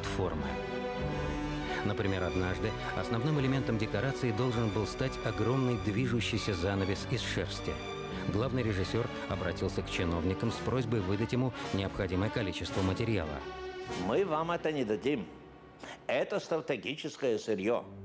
формы. Например, однажды основным элементом декорации должен был стать огромный движущийся занавес из шерсти. Главный режиссер обратился к чиновникам с просьбой выдать ему необходимое количество материала. Мы вам это не дадим. Это стратегическое сырье.